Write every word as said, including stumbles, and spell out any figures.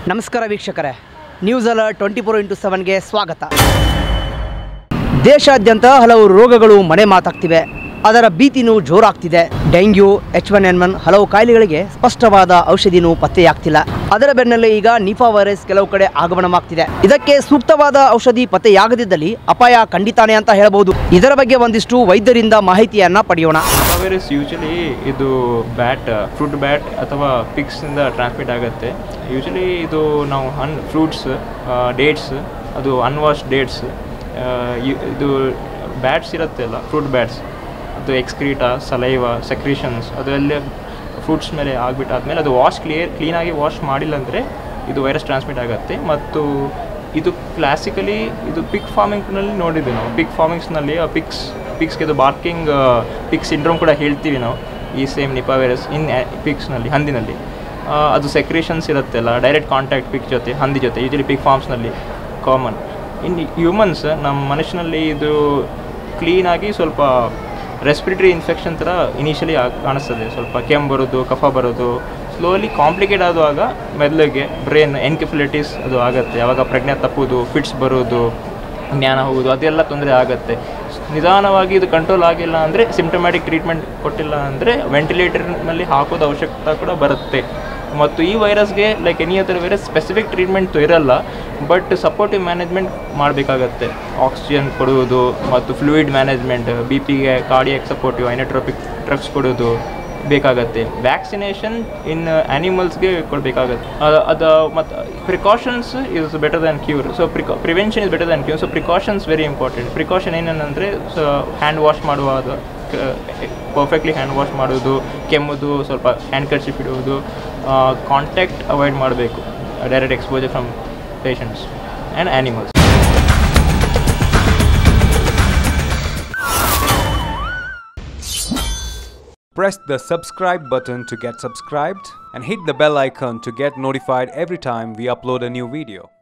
ನಮಸ್ಕಾರ ವೀಕ್ಷಕರೇ, news alert twenty four into ಸೆವೆನ್ಗೆ ಸ್ವಾಗತ. ದೇಶಾದ್ಯಂತ ಹಲವು ರೋಗಗಳು ಮನೆ ಮಾತಾಗ್ತಿವೆ. ಅದರ ಭೀತಿನೂ ಜೋರಾಗ್ತಿದೆ. Dengue, H one N one ಹಲವು ಕಾಯಿಲೆಗಳಿಗೆ ಸ್ಪಷ್ಟವಾದ ಔಷಧಿನೂ ಪತ್ತೆಯಾಗ್ತಿಲ್ಲ. ಅದರ ಬೆನ್ನಲ್ಲೇ ಈಗ ನಿಫಾ ವೈರಸ್ ಕೆಲವು ಕಡೆ ಆಗಮನವಾಗ್ತಿದೆ. ಇದಕ್ಕೆ ಸೂಕ್ತವಾದ ಔಷಧಿ ಪತ್ತೆಯಾಗದಿದ್ದಲ್ಲಿ ಅಪಾಯ ಖಂಡಿತಾನೆ ಅಂತ ಹೇಳಬಹುದು. ಇದರ ಬಗ್ಗೆ ಒಂದಿಷ್ಟು ವೈದ್ಯರಿಂದ ಮಾಹಿತಿಯನ್ನ ಪಡೆಯೋಣ. ವೈರಸ್ ಯೂಶಲಿ ಇದು ಬ್ಯಾಟ್ ಫ್ರೂಟ್ ಬ್ಯಾಟ್ ಅಥವಾ ಪಿಕ್ಸ್ ಇಂದ ಟ್ರಾನ್ಸ್ಮಿಟ್ ಆಗುತ್ತೆ. ಯೂಶಲಿ ಇದು ನಾವು ಹನ್ ಫ್ರೂಟ್ಸ್ ಡೇಟ್ಸ್ ಅದು ಅನ್ವಾಶ್ ಡೇಟ್ಸ್ ಇದು ಬ್ಯಾಟ್ಸ್ ಇರುತ್ತೆ ಅಲ್ಲ, ಫ್ರೂಟ್ ಬ್ಯಾಟ್ಸ್ ಅದು ಎಕ್ಸ್ಕ್ರೀಟಾ, ಸಲೈವ, ಸೆಕ್ರೀಷನ್ಸ್ ಅದು ಎಲ್ಲ ಫ್ರೂಟ್ಸ್ ಮೇಲೆ ಆಗಿಬಿಟ್ಟಾದ್ಮೇಲೆ ಅದು ವಾಶ್ ಕ್ಲಿಯರ್ ಕ್ಲೀನಾಗಿ ವಾಶ್ ಮಾಡಿಲ್ಲ ಅಂದರೆ ಇದು ವೈರಸ್ ಟ್ರಾನ್ಸ್ಮಿಟ್ ಆಗುತ್ತೆ. ಮತ್ತು ಇದು ಕ್ಲಾಸಿಕಲಿ ಇದು ಪಿಕ್ ಫಾರ್ಮಿಂಗ್ನಲ್ಲಿ ನೋಡಿದ್ವಿ ನಾವು. ಪಿಕ್ ಫಾರ್ಮಿಂಗ್ಸ್ನಲ್ಲಿ ಆ ಪಿಕ್ಸ್ ಪಿಕ್ಸ್ಗೆ ಇದು ಬಾರ್ಕಿಂಗ್ ಪಿಕ್ ಸಿಂಡ್ರೋಮ್ ಕೂಡ ಹೇಳ್ತೀವಿ ನಾವು. ಈ ಸೇಮ್ ನಿಪಾ ವೈರಸ್ ಇನ್ ಪಿಕ್ಸ್ನಲ್ಲಿ ಹಂದಿನಲ್ಲಿ ಅದು ಸೆಕ್ರೇಷನ್ಸ್ ಇರುತ್ತೆಲ್ಲ, ಡೈರೆಕ್ಟ್ ಕಾಂಟ್ಯಾಕ್ಟ್ ಪಿಕ್ ಜೊತೆ ಹಂದಿ ಜೊತೆ ಯೂಶಲಿ ಪಿಕ್ ಫಾರ್ಮ್ಸ್ನಲ್ಲಿ ಕಾಮನ್. ಇನ್ ಹ್ಯೂಮನ್ಸ್ ನಮ್ಮ ಮನುಷ್ಯನಲ್ಲಿ ಇದು ಕ್ಲೀನಾಗಿ ಸ್ವಲ್ಪ ರೆಸ್ಪಿರೇಟರಿ ಇನ್ಫೆಕ್ಷನ್ ಥರ ಇನಿಷಿಯಲಿ ಕಾಣಿಸ್ತದೆ. ಸ್ವಲ್ಪ ಕೆಮ್ಮು ಬರೋದು, ಕಫ ಬರೋದು, ಸ್ಲೋಲಿ ಕಾಂಪ್ಲಿಕೇಟ್ ಆಗುವಾಗ ಮೆದುಳಿಗೆ ಬ್ರೈನ್ ಎನ್ಕೆಫಿಲಿಟಿಸ್ ಅದು ಆಗುತ್ತೆ. ಆವಾಗ ಪ್ರಜ್ಞೆ ತಪ್ಪೋದು, ಫಿಟ್ಸ್ ಬರೋದು, ಜ್ಞಾನ ಹೋಗೋದು, ಅದೆಲ್ಲ ತೊಂದರೆ ಆಗುತ್ತೆ. ನಿಧಾನವಾಗಿ ಇದು ಕಂಟ್ರೋಲ್ ಆಗಿಲ್ಲ ಅಂದರೆ, ಸಿಂಪ್ಟಮ್ಯಾಟಿಕ್ ಟ್ರೀಟ್ಮೆಂಟ್ ಕೊಟ್ಟಿಲ್ಲ ಅಂದರೆ ವೆಂಟಿಲೇಟರ್ನಲ್ಲಿ ಹಾಕೋದು ಅವಶ್ಯಕತೆ ಕೂಡ ಬರುತ್ತೆ. ಮತ್ತು ಈ ವೈರಸ್ಗೆ like any other virus specific treatment ಇರಲ್ಲ, ಬಟ್ ಸಪೋರ್ಟಿವ್ ಮ್ಯಾನೇಜ್ಮೆಂಟ್ ಮಾಡಬೇಕಾಗತ್ತೆ. ಆಕ್ಸಿಜನ್ ಕೊಡುವುದು ಮತ್ತು ಫ್ಲೂಯಿಡ್ ಮ್ಯಾನೇಜ್ಮೆಂಟ್, ಬಿ ಪಿಗೆ ಕಾರ್ಡಿಯಾಕ್ ಸಪೋರ್ಟಿವ್ ಐನೋಟ್ರೋಪಿಕ್ ಡ್ರಗ್ಸ್ ಕೊಡೋದು ಬೇಕಾಗತ್ತೆ. ವ್ಯಾಕ್ಸಿನೇಷನ್ ಇನ್ ಆ್ಯನಿಮಲ್ಸ್ಗೆ ಕೊಡಬೇಕಾಗತ್ತೆ. ಅದು ಮತ್ತು precautions is better than cure. So ಪ್ರಿಕಾ prevention is better than cure. So precautions very important. Precaution ಏನೇನಂದರೆ ಸೊ ಹ್ಯಾಂಡ್ ವಾಶ್ ಮಾಡುವಾಗ ಪರ್ಫೆಕ್ಟ್ಲಿ ಹ್ಯಾಂಡ್ ವಾಶ್ ಮಾಡೋದು, ಕೆಮ್ಮುದು, ಸ್ವಲ್ಪ ಹ್ಯಾಂಡ್ ಕರ್ಚೀಫ್ ಇಡುವುದು, ಕಾಂಟ್ಯಾಕ್ಟ್ ಅವಾಯ್ಡ್ ಮಾಡಬೇಕು, direct exposure from patients and animals. Press the subscribe button to get subscribed and hit the bell icon to get notified every time we upload a new video.